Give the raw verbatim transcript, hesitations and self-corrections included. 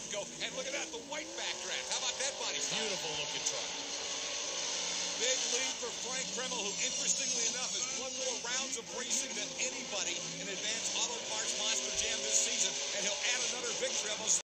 go. And look at that, the white backdraft. How about that body style? Beautiful looking truck. Big lead for Frank Kremel, who, interestingly enough, has won more rounds of racing than anybody